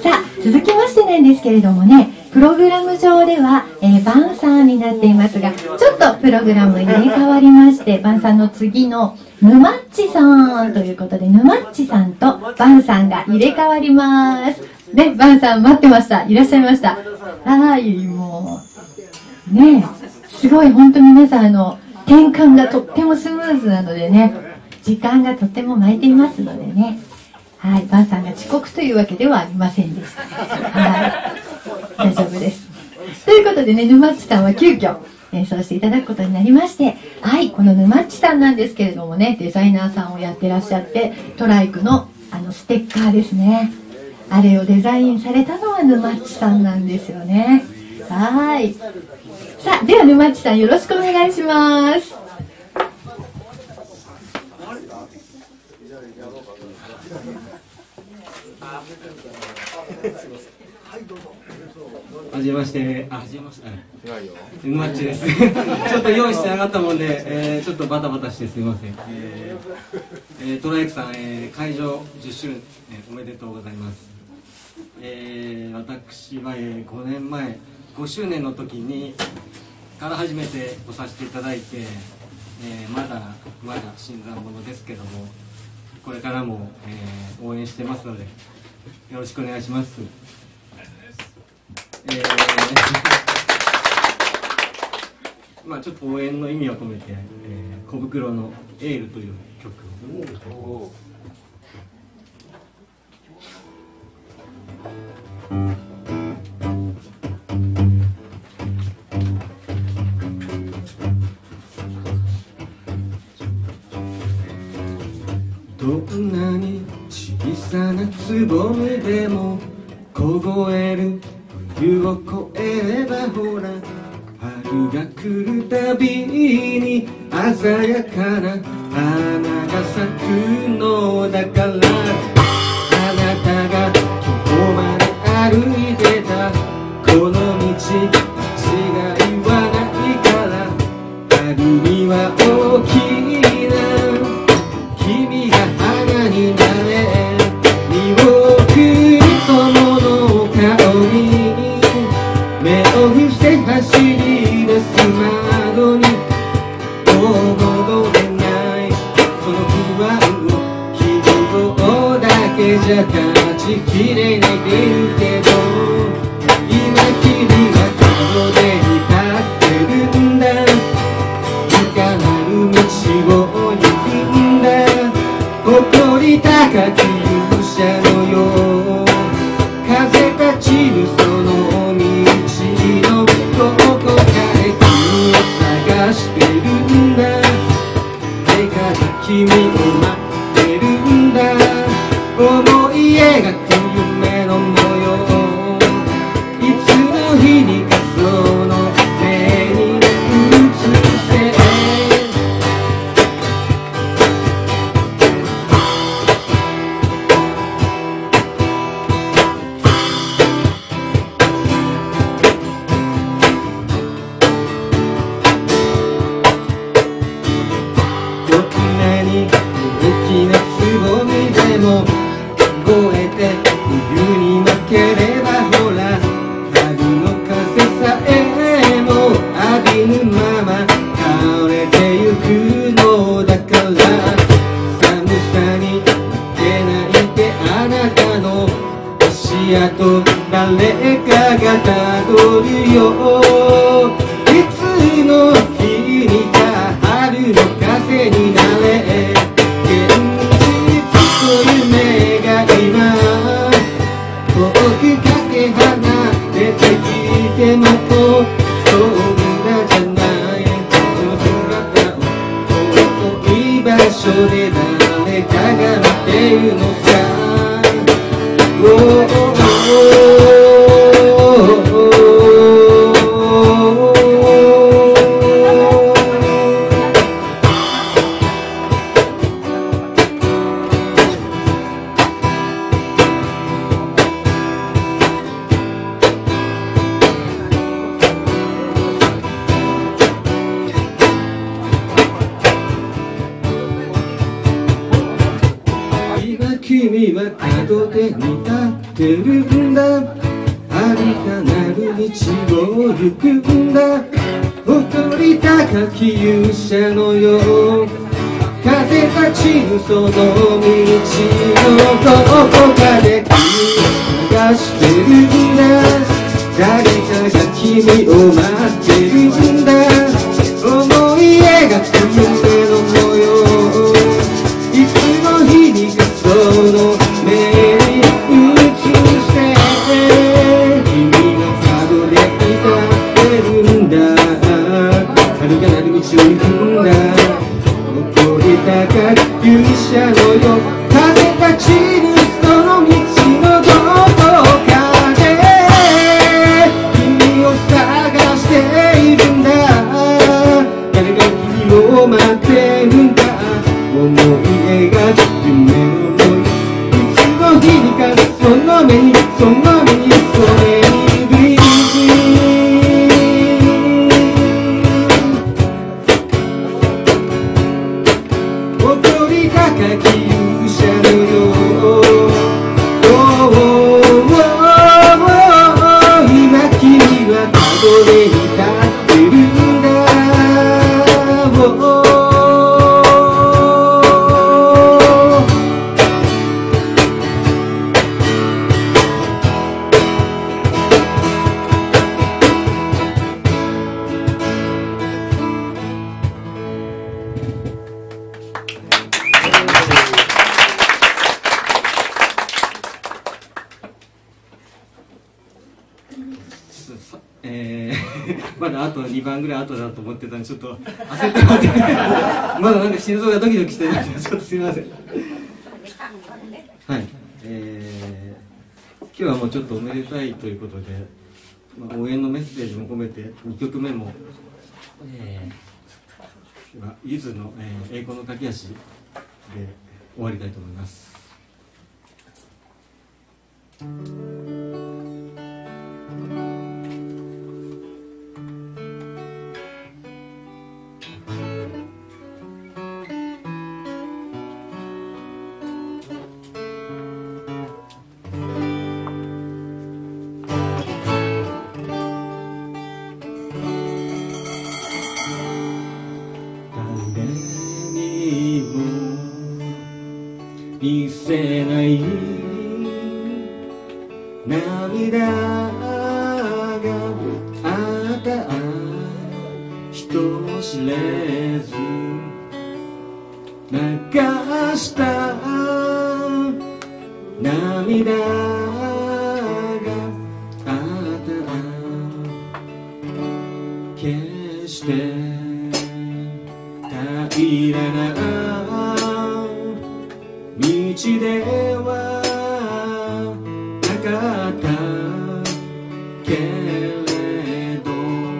さあ、続きましてなんですけれどもね、プログラム上では、バンさんになっていますが、ちょっとプログラム入れ替わりまして、バンさんの次のぬまっちさんということで、ぬまっちさんとバンさんが入れ替わります。ね、バンさん待ってました。いらっしゃいました。はい、もう、ね、すごい本当に皆さん転換がとってもスムーズなのでね、時間がとっても巻いていますのでね。はい、バンさんが遅刻というわけではありませんでした。はい、大丈夫です。ということでね、ぬまっちさんは急遽演奏していただくことになりまして、はい、このぬまっちさんなんですけれどもね、デザイナーさんをやってらっしゃって、トライクのステッカーですね。あれをデザインされたのはぬまっちさんなんですよね。はい。さあ、ではぬまっちさんよろしくお願いします。 はじめまして、ぬまっちです。ちょっと用意してなかったもんで、ちょっとバタバタしてすみません。トライクさん、会場10周年おめでとうございます。私は、5年前、5周年の時にから初めて来させていただいて、まだ新参者ですけども、これからも、応援してますのでよろしくお願いします。まあちょっと応援の意味を込めて、小袋の「エール」という曲を。どんなに小さなつぼみでも凍える冬を越えればほら春が来るたびに鮮やかな花が咲くのだから、あなたが今日まで歩いてたこの道違いはないから、春には大きな君が花になれ、身を送り友の顔に目を伏せ走り出す窓にもう戻れないその不安を希望だけじゃ断ちきれないでるけど、今君は角でに立ってるんだ、いかなる道を行くんだ、誇り高き勇者のよう風立ちぬその道のどこかで君を探してるんだ、手から君を待ってるんだ、思い描く夢の模様、いつの日にかその目に映せ、どんなに大きなつぼみでも凍えて冬に負ければほら春の風さえも浴びぬまま倒れてゆくのだから、寒さに負けないであなたの足跡誰かがたどるよ、いつの日にか春の風になれ、現実と夢が今遠くかけ離れてきてもそんなじゃない、その姿を遠い場所で誰かが見ているのさ、今君は角で見たってるんだ、遥かなる道を行くんだ、誇り高き勇者のよう、風立ちぬその道のどこかで君を探してるんだ、誰かが君を待ってるんだ、思い描く夢の模様、いつの日にかその目に映して君の角で歌ってるんだ、遥かなる道を行くんだ、誇り高き勇者のよ、風立ちぬその道のどこかで君を探しているんだ、誰が君を待ってるんだ、思い描く夢の想い、いつの日にかその目にその目にそれにいる誇り高き勇者のよう、今君は角で立ってるんだ、まだあと2番ぐらい後だと思ってたんでちょっと焦って待ってまだなんか心臓がドキドキしてるんでちょっとすみません。はい、今日はもうちょっとおめでたいということで、応援のメッセージも込めて2曲目も、ゆずの、栄光の駆け足で終わりたいと思います。見せない涙があった人知れず流した涙があった決して平らな道ではなかったけれど、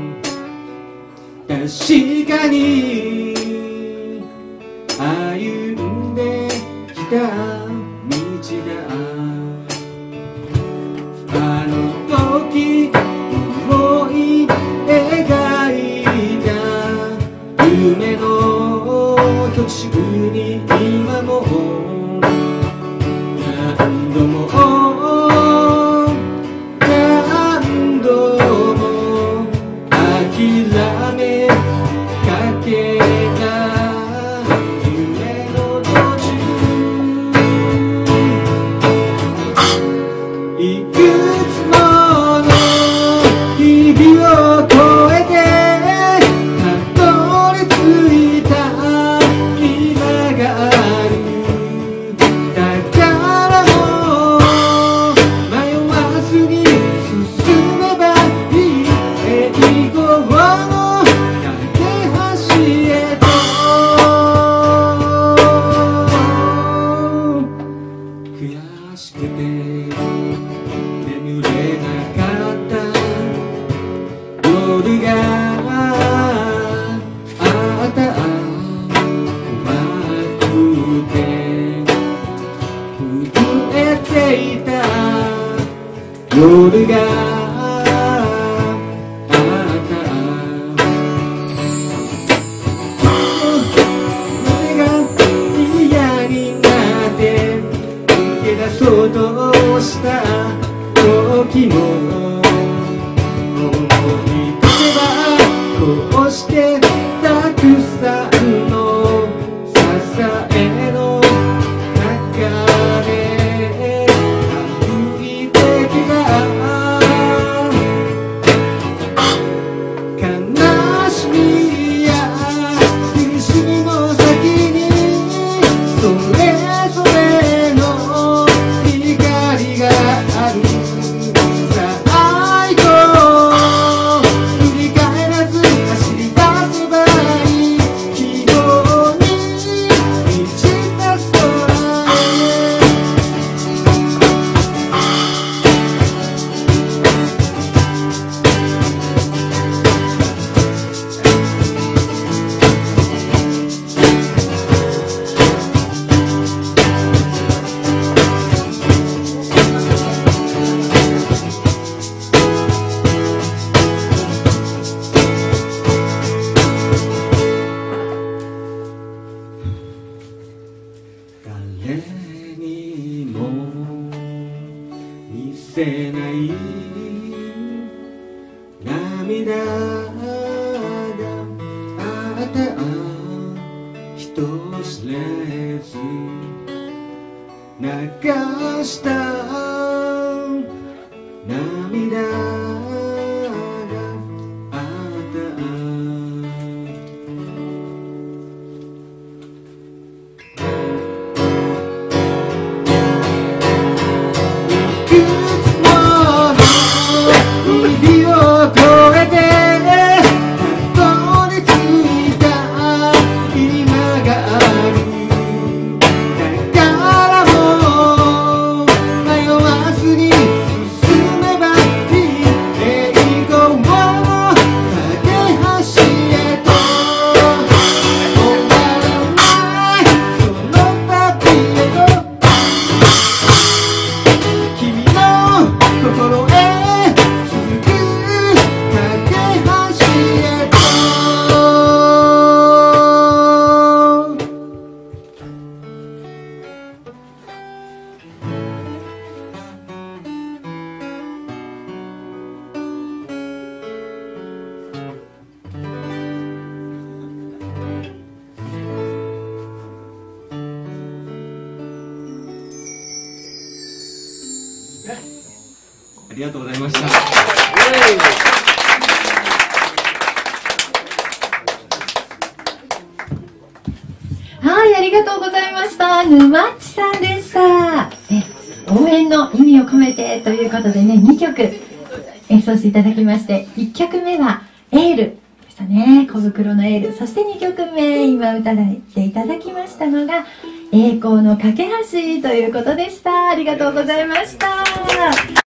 確かに歩んできた道だ、あの時思い描いた夢の途中に今も何度も諦めかけた夢の途中、いくつもの日々を越えてたどり着いた今がある、夜があった怖くて震えていた夜があった胸が嫌になって逃げ出そうとした時も思い出せばこうしてたくさんの支えの中で歩いてきた悲しみや苦しみの先にそれぞれの光があるさあ愛を振り返らず走り出せばいい希望に満ちた空へ誰にも見せない涙があった人知れず流した涙があった指を越えてたどり着いた今があるだからもう迷わずに進めばいい栄光の架け橋へと終わらないその旅へと君の心へありがとうございました。 はい、ありがとうございました。沼っちさんでした。応援の意味を込めてということでね、2曲演奏していただきまして、1曲目はエールでしたね。小袋のエール。そして2曲目、今歌っていただきましたのが、栄光の架け橋ということでした。ありがとうございました。